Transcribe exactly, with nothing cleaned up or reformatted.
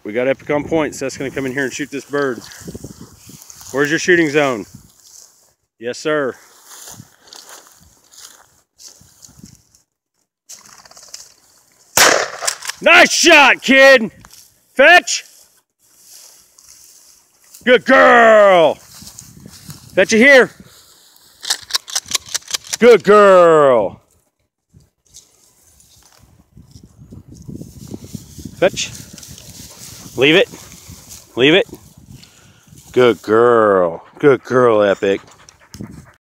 We got Epic on point. Seth's gonna come in here and shoot this bird. Where's your shooting zone? Yes, sir. Nice shot, kid. Fetch. Good girl. Fetch it here. Good girl. Fetch. Leave it. Leave it. Good girl. Good girl, Epic.